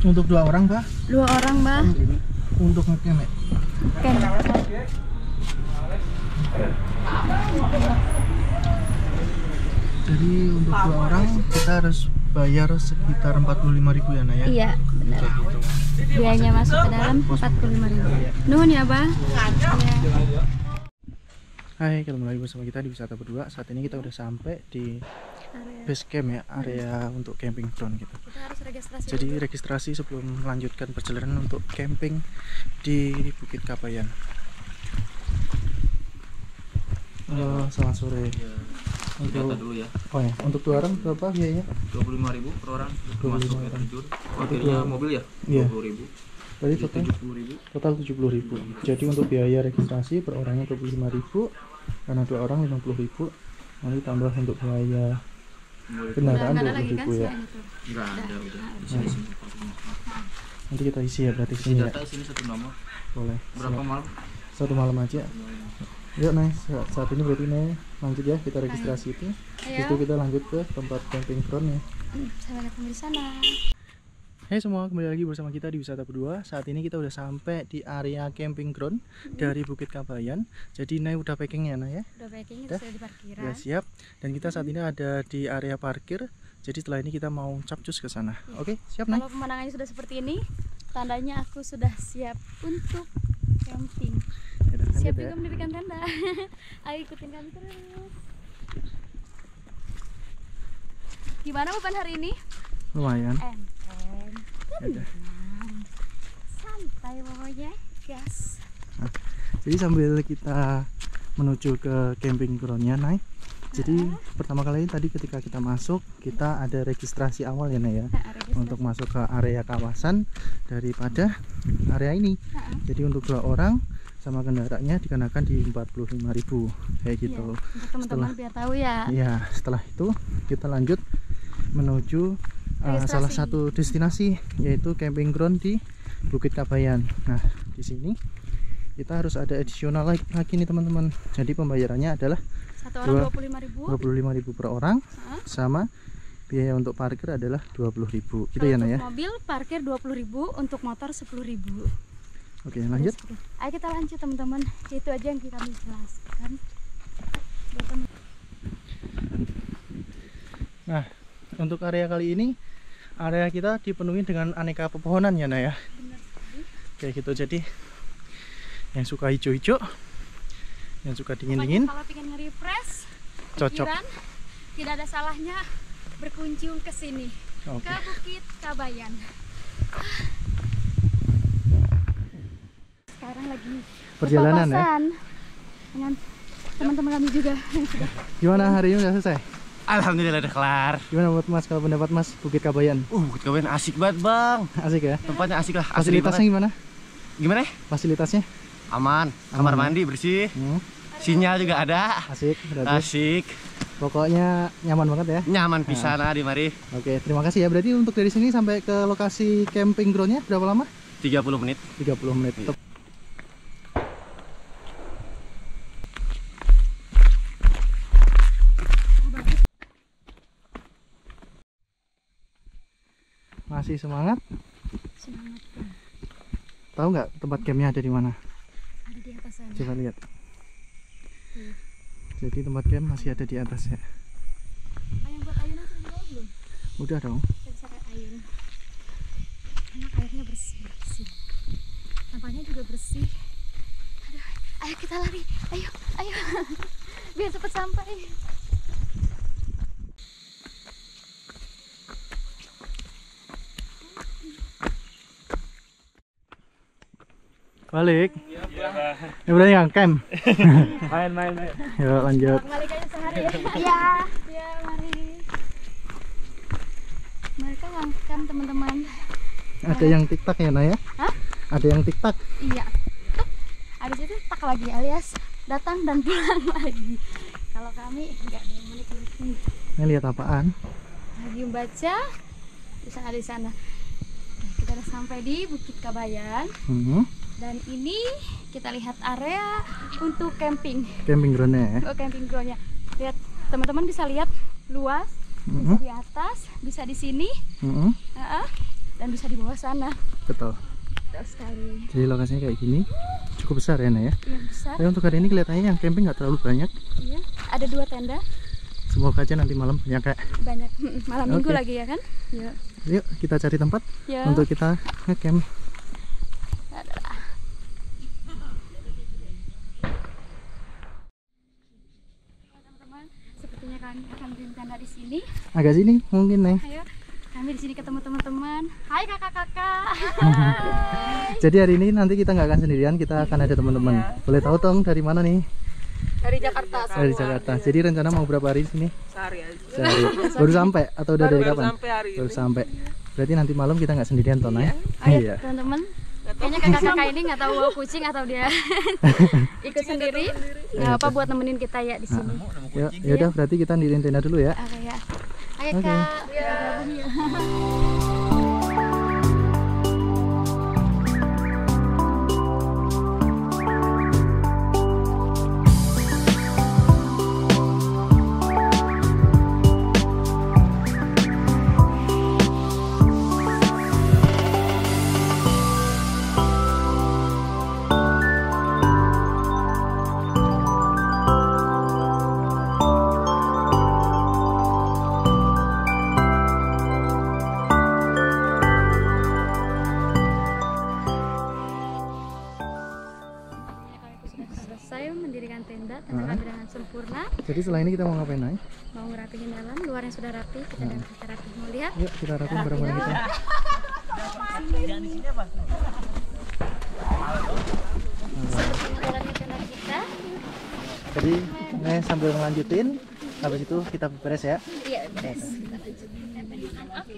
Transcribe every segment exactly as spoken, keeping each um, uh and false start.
Untuk dua orang, Mbak? Dua orang, Mbak. Untuk ngecamp ya? Camp. Jadi untuk dua orang kita harus bayar sekitar empat puluh lima ribu ya, Naya? Iya, benar. Gitu. Biayanya masuk ke dalam empat puluh lima ribu. Nuhun ya, Bang. Ya. Hai, ketemu lagi bersama kita di Wisata Berdua. Saat ini kita udah sampai di Area. base camp ya, area hmm. untuk camping ground gitu. Kita harus registrasi. Jadi dulu. registrasi sebelum melanjutkan perjalanan untuk camping di Bukit Kabayan. Halo, selamat sore. Ya, untuk dulu ya. Oh ya, untuk dua orang berapa biayanya? dua puluh lima ribu per orang masuk air terjun. Parkirnya mobil ya? Iya. dua puluh ribu. Tadi total tujuh puluh ribu. Total tujuh puluh ribu. Jadi untuk biaya registrasi per orangnya dua puluh lima ribu, karena dua orang lima puluh ribu. Nanti tambah untuk biaya kendaraan dua puluh ribu ya. Enggak ada udah. Di sini semua. Nanti kita isi ya berarti Isi sini ya. data sini satu nomor. Boleh. Berapa Siap. malam? Satu malam aja. Yuk, nice. Saat ini berarti nih lanjut ya, kita registrasi itu. Ayo. Itu kita lanjut ke tempat camping ground ya. Sampai ketemu di sana. Hai semua, kembali lagi bersama kita di Wisata Berdua. Saat ini kita udah sampai di area camping ground hmm. dari Bukit Kabayan. Jadi Nay udah packing ya, Nay ya? Udah packing, udah, sudah di parkiran. Udah siap. Dan kita saat ini ada di area parkir. Jadi setelah ini kita mau capcus ke sana. Ya. Oke, siap Nay? Kalau pemandangannya sudah seperti ini, tandanya aku sudah siap untuk camping. Yaudah, siap ya. juga mendirikan tenda. Ayo ikutin kami terus. Gimana beban hari ini? Lumayan. Enteng, tenang, santai pokoknya, gas. Nah, jadi sambil kita menuju ke camping groundnya, Nay. Jadi uh -huh. pertama kali tadi ketika kita masuk, kita ada registrasi awal ya, Nay ya, nah, untuk masuk ke area kawasan daripada area ini. Uh -huh. Jadi untuk dua orang sama kendaraannya dikenakan di empat puluh lima ribu kayak gitu. Iya, untuk teman-teman biar tahu ya. Iya, setelah itu kita lanjut menuju uh, salah satu destinasi, yaitu camping ground di Bukit Kabayan. Nah, di sini kita harus ada additional lagi, lagi nih teman-teman. Jadi pembayarannya adalah satu orang dua puluh lima ribu. dua puluh lima ribu per orang. Uh-huh. Sama biaya untuk parkir adalah dua puluh ribu. Gitu ya, Nay ya. Mobil parkir dua puluh ribu, untuk motor sepuluh ribu. Oke, lanjut. Ayo kita lanjut teman-teman. Itu aja yang kita jelaskan. Nah, untuk area kali ini area kita dipenuhi dengan aneka pepohonan ya, Nay ya. Benar sekali. Kayak gitu, jadi yang suka hijau-hijau, yang suka dingin-dingin, kalau pengen refresh, cocok. pikiran, tidak ada salahnya berkunjung ke sini. Okay. Ke Bukit Kabayan. Sekarang lagi perjalanan ya dengan teman-teman kami juga. Gimana hari ini udah selesai? Alhamdulillah udah kelar. Gimana buat Mas, kalau pendapat Mas Bukit Kabayan? Uh, Bukit Kabayan asik banget, Bang. Asik ya? Tempatnya asik lah. Fasilitasnya gimana? Gimana? Fasilitasnya? Aman. Kamar Aman. mandi bersih. Hmm. Sinyal juga ada. Asik. Berarti. Asik. Pokoknya nyaman banget ya? Nyaman pisan nah. di mari. Oke, terima kasih ya. Berarti untuk dari sini sampai ke lokasi camping groundnya berapa lama? tiga puluh menit. tiga puluh menit. Iya. Masih semangat? Semangat. Tahu nggak tempat campnya ada di mana? Ada di atas sana. Coba lihat. Hmm. Jadi tempat camp masih ada di atas ya. Ayam buat ayunan sudah dibawa belum? Udah dong. Kita bisa kayak ayun. Enak, airnya bersih bersih. Sampahnya juga bersih. Aduh, ayo kita lari. Ayo, ayo. Biar cepat sampai. Balik. Ya udah yang camp. Main main main. Yuk lanjut. Balik aja sehari ya. Iya. Iya, mari. Mereka ngangkam teman-teman. Ada yang tiktak ya, Nay ya? Hah? Ada yang tiktak. Iya. Tuh. Habis itu tak lagi alias datang dan pulang lagi. Kalau kami enggak ada yang menikmati. Ini lihat apaan? Lagi membaca. Di sana di sana. Nah, kita udah sampai di Bukit Kabayan. Hmm. Dan ini kita lihat area untuk camping. Camping groundnya ya? Oh, camping groundnya. Lihat, teman-teman bisa lihat luas, mm-hmm. bisa di atas, bisa di sini. Mm-hmm. uh-uh. dan bisa di bawah sana. Betul. Betul sekali. Jadi lokasinya kayak gini, cukup besar ya, Nah ya. Iya besar. Tapi untuk hari ini kelihatannya yang camping nggak terlalu banyak. Iya. Ada dua tenda. Semoga aja nanti malam banyak kayak. Banyak. Malam minggu Oke. lagi ya kan? Yuk. Yuk kita cari tempat Ya. untuk kita ngecamp. Adalah. Teman-teman, sepertinya kami akan bikin tenda di sini. Agak sini mungkin nih. Ayo, kami di sini ketemu teman-teman. Hai kakak-kakak. Jadi hari ini nanti kita nggak akan sendirian, kita akan ada teman-teman. Boleh tahu dong dari mana nih? Dari Jakarta. Dari Jakarta. Jadi rencana mau berapa hari di sini? Sehari aja. Sehari. Baru sampai atau udah Baru, dari baru kapan? sampai hari Baru ini. sampai. Berarti nanti malam kita nggak sendirian toh, Nay? Ayo Iya. teman-teman. Kayaknya kakak-kakak ini nggak tahu bawa kucing atau dia ikut sendiri. Nggak apa buat nemenin kita ya di sini. Ya, ya udah berarti kita diriin tenda dulu ya. Oke ya. Ayo Oke. kak. Gabung ya. Selesai mendirikan tenda, tenda kami dengan sempurna. Jadi setelah ini kita mau ngapain, Nay? Mau ngerapihin dalam, luarnya sudah rapi, kita dalam kita rapi. Mau lihat? Yuk kita rapin barang-barang kita. Seperti dalamnya tenda kita. Jadi Nay sambil ngelanjutin, habis itu kita beres ya. Iya, beres. Kita lanjut. Oke.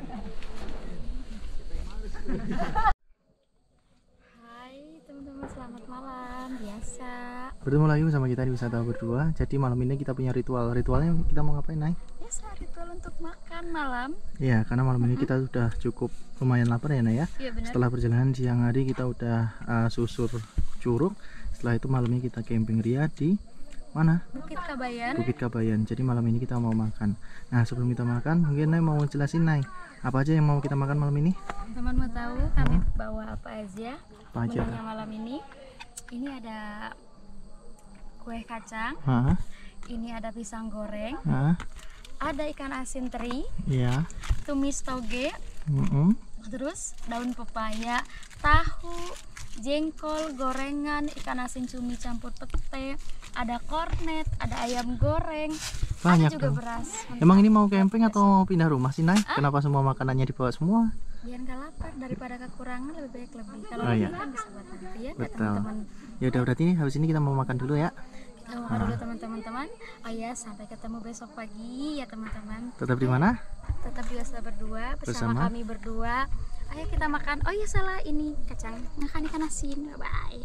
Hai teman-teman, selamat malam. Biasa. Bertemu lagi bersama kita di Wisata Berdua. Jadi malam ini kita punya ritual. Ritualnya kita mau ngapain, Nay? Biasa ritual untuk makan malam. Iya, karena malam ini kita sudah cukup lumayan lapar ya, Nay ya. Iya benar. Setelah perjalanan siang hari kita udah uh, susur Curug. Setelah itu malamnya kita camping ria di mana? Bukit Kabayan. Bukit Kabayan. Jadi malam ini kita mau makan. Nah sebelum kita makan, mungkin Nay mau jelasin, Nay, apa aja yang mau kita makan malam ini? Teman mau tahu kami bawa apa aja? Apa aja? Menunya malam ini. Ini ada kue kacang, Hah? ini ada pisang goreng, Hah? ada ikan asin teri, Iya. tumis toge, Mm-mm. terus daun pepaya, tahu, jengkol, gorengan, ikan asin cumi campur pete, ada kornet, ada ayam goreng, Banyak ada juga dong. beras. Emang ini mau camping atau mau pindah rumah sih, Nay? Kenapa semua makanannya dibawa semua? Biar nggak lapar, daripada kekurangan lebih baik lebih. Kalau Oh, lebih iya. kan bisa buat nanti ya, ya Betul. teman-teman. Ya udah berarti ini habis ini kita mau makan dulu ya. Kita makan dulu teman-teman. Oh ya, sampai ketemu besok pagi ya teman-teman. Tetap di mana? Tetap di Wisata Berdua bersama, Bersama? kami berdua. Ayo kita makan. Oh iya salah ini kacang. Makan ikan asin. Bye.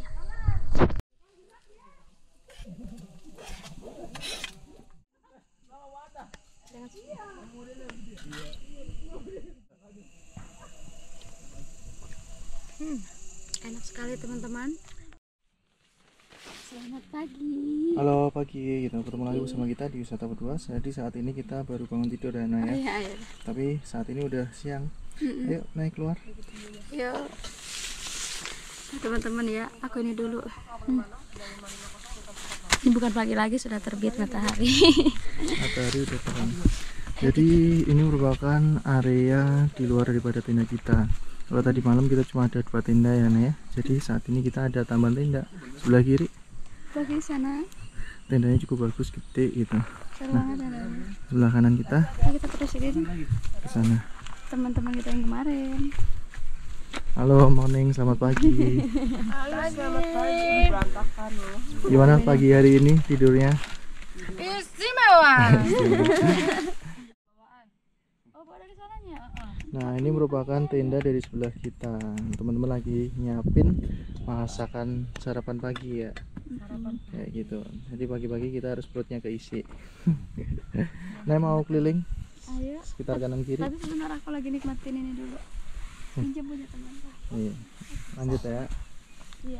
Hmm, enak sekali teman-teman. Selamat pagi. Halo pagi, kita ketemu lagi bersama kita di Wisata Berdua. Jadi saat ini kita baru bangun tidur ya, Nay ya. Iya, iya. Tapi saat ini udah siang. Ayo naik keluar. Yuk. Nah, teman-teman ya, aku ini dulu. Hmm. Ini bukan pagi lagi, sudah terbit matahari. Matahari udah terang. Jadi ini merupakan area di luar daripada tenda kita. Kalau tadi malam kita cuma ada dua tenda ya, Nay ya. Jadi saat ini kita ada tambahan tenda sebelah kiri. Bagi sana. Tendanya cukup bagus, gede gitu. Seru banget ada. Sebelah kanan kita Nah, kita terusin ke sana. teman-teman kita yang kemarin. Halo, morning, selamat pagi. Halo, selamat pagi. Berantakan loh. Gimana pagi hari ini tidurnya? Istimewa. Oh, bawa dari sananya. Nah, ini merupakan tenda dari sebelah kita. Teman-teman lagi nyiapin masakan sarapan pagi ya. Kayak gitu. Jadi pagi-pagi kita harus perutnya keisi. Nah, mau keliling Ayo. sekitar kanan kiri. Tapi sebentar aku lagi nikmatin ini dulu. Pinjam punya teman. Iya. Lanjut ya. Iya.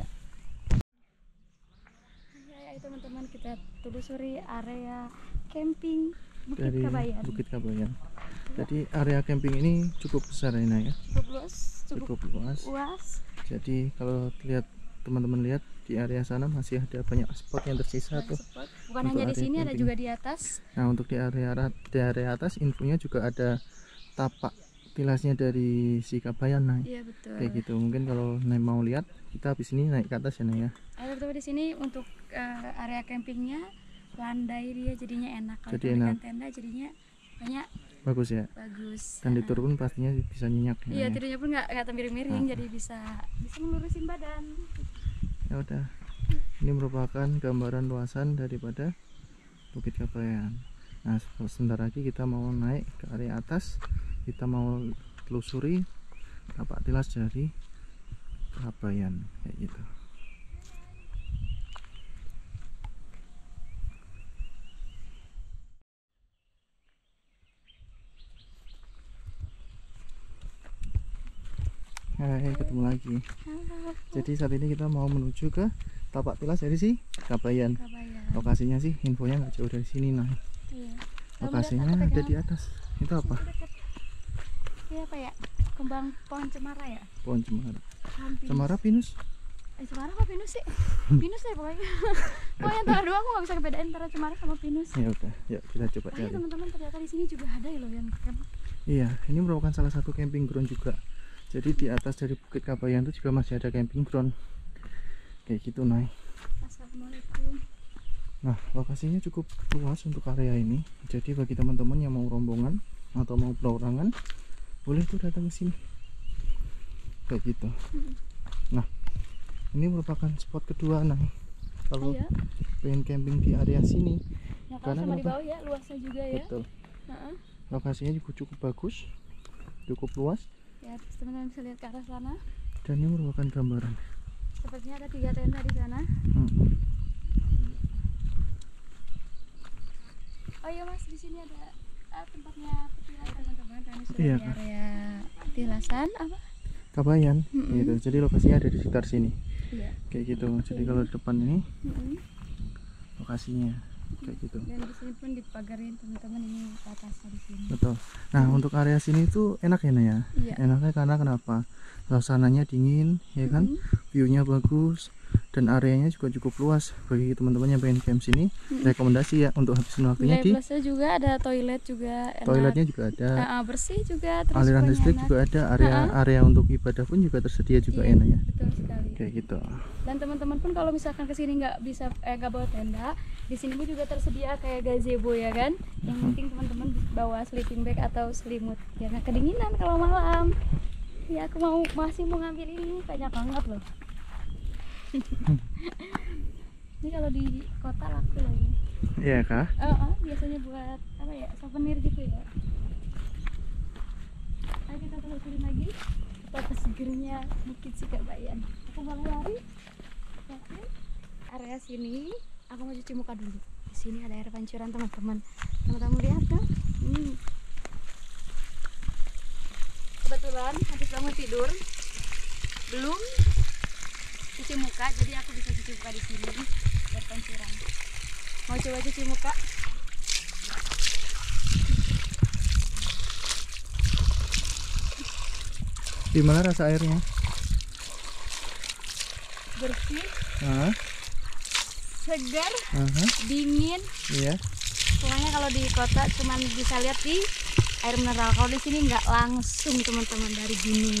Ayo teman-teman, kita telusuri area camping Bukit Dari Kabayan. Bukit Kabayan. Jadi area camping ini cukup besar ini ya. Cukup luas, cukup, Cukup luas. luas. Jadi kalau lihat teman-teman lihat di area sana masih ada banyak spot yang tersisa tuh. Spot. Bukan Untuk hanya di area sini, ada camping. juga di atas. Nah untuk di area di area atas infonya juga ada tapak tilasnya dari si Kabayan nah. Iya betul. Kayak gitu. Mungkin kalau Nay mau lihat kita habis ini naik ke atas ya Nay ya. Ada betul di sini untuk uh, area campingnya landai dia jadinya enak. Kalau Jadi kita enak. bikin tenda jadinya banyak Bagus ya. bagus. Dan Nah, tidur pun pastinya bisa nyenyak ya. iya Nay, ya. tidurnya pun nggak nggak miring-miring, jadi bisa bisa melurusin badan. Ya udah. Ini merupakan gambaran luasan daripada Bukit Kabayan. Nah, sebentar lagi kita mau naik ke area atas. Kita mau telusuri tapak tilas dari Kabayan kayak gitu. Hai, ketemu lagi. Jadi saat ini kita mau menuju ke tapak tilas dari si Kabayan. Kabayan. Lokasinya sih infonya nggak jauh dari sini nah. Iya. Lokasinya Kamu lihat ada apa di atas. Itu apa? dekat. Iya apa ya? Kembang pohon cemara ya? Pohon cemara. Pohon pinus. Cemara pinus. Eh cemara apa pinus sih? Pinus ya pokoknya. Pokoknya antara dua aku nggak bisa bedain antara cemara sama pinus. Ya udah, yuk kita coba Oh iya cari. teman-teman, ternyata di sini juga ada ya loh yang camp. Iya, ini merupakan salah satu camping ground juga. Jadi di atas dari Bukit Kabayan itu juga masih ada camping ground. Kayak gitu Nay. Assalamualaikum. Nah, lokasinya cukup luas untuk area ini. Jadi bagi teman-teman yang mau rombongan atau mau perorangan, boleh tuh datang ke sini. Kayak gitu. Nah, ini merupakan spot kedua Nay. Kalau Iya. pengen camping di area sini, Ya kalau Karena sama di kenapa? bawah ya luasnya juga ya. betul. Heeh. Lokasinya juga cukup bagus, cukup luas, Ya terus teman-teman bisa lihat ke arah sana. dan ini merupakan gambaran. Sepertinya ada tiga tenda di sana. Hmm. Oh iya mas, di sini ada ah, tempatnya petilasan teman-teman. Kami sudah Iya, di Kak. area petilasan apa? Kabayan, Mm-mm. gitu. Jadi lokasinya ada di sekitar sini, Iya. kayak gitu. Jadi kalau di depan ini Mm-mm. lokasinya, kayak gitu. Dan di sini pun dipagarin teman-teman, ini ke atasnya di sini. Betul. Nah untuk area sini tuh enak ya Nay ya. Iya. Enaknya karena kenapa? Suasananya dingin, ya kan? Mm-mm. View-nya bagus, dan areanya juga cukup luas. Bagi teman-teman yang pengen camp sini, Mm-mm. rekomendasi ya untuk habisin waktunya di Plusnya juga ada toilet juga enak. toiletnya juga ada. Ah, ah, bersih juga, terus Aliran pokoknya listrik enak. juga ada, area Ah, area untuk ibadah pun juga tersedia juga Iya, enak ya. betul sekali. Kayak gitu. Dan teman-teman pun kalau misalkan kesini nggak bisa eh nggak bawa tenda, di sini pun juga tersedia kayak gazebo ya kan. Yang Mhm. penting teman-teman bawa sleeping bag atau selimut biar nggak kedinginan kalau malam. Ya aku mau masih mau ngambil ini, banyak banget loh. Ini kalau di kota laku loh ini. Iya kah? Oh, oh, biasanya buat apa ya, souvenir gitu ya. Ayo kita telusurin lagi betapa segernya Bukit Kabayan. Aku mau lari. Oke. Area sini, aku mau cuci muka dulu. Di sini ada air pancuran teman-teman. Teman-teman lihat kan? Hmm. Kebetulan habis bangun tidur, belum cuci muka, jadi aku bisa cuci muka di sini. Air pancuran. Mau coba cuci muka? Gimana rasa airnya? Bersih, Ah, segar, aha, dingin. iya. Pokoknya kalau di kota cuman bisa lihat di air mineral. Kalau di sini nggak langsung teman-teman dari gunung.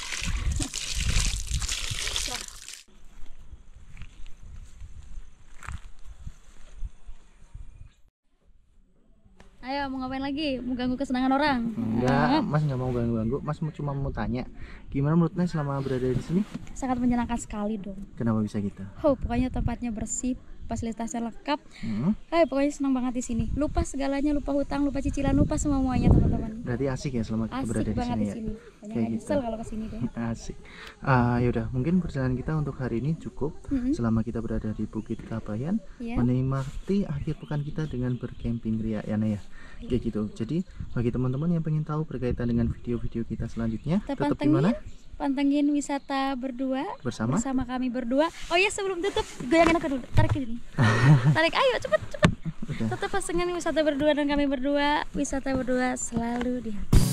Ayo mau ngapain lagi? Mau ganggu kesenangan orang? Enggak, Mas nggak mau ganggu-ganggu. Mas mau- cuma mau tanya, gimana menurutnya selama berada di sini? Sangat menyenangkan sekali dong. Kenapa bisa gitu? Oh, pokoknya tempatnya bersih, fasilitasnya lengkap. Hmm, Eh, pokoknya senang banget di sini. Lupa segalanya, lupa hutang, lupa cicilan, lupa semuanya teman-teman. berarti asik ya selama kita berada Asik di banget sini di ya. sini. Banyak Kayak yang gitu. nyesel kalau kesini deh. Asik. Ah, yaudah, mungkin perjalanan kita untuk hari ini cukup. Mm-mm. Selama kita berada di Bukit Kabayan, Iya. menikmati akhir pekan kita dengan bercamping ria ya Nay ya. Kayak gitu. Jadi bagi teman-teman yang pengen tahu berkaitan dengan video-video kita selanjutnya, Kita tetap di mana? pantengin, pantengin wisata berdua Bersama? bersama kami berdua. Oh iya, sebelum tutup goyangin aku dulu. Tarik ke sini. Tarik, ayo cepet cepet. Betul. Tetap pasangan wisata berdua dan kami berdua wisata berdua selalu di hati.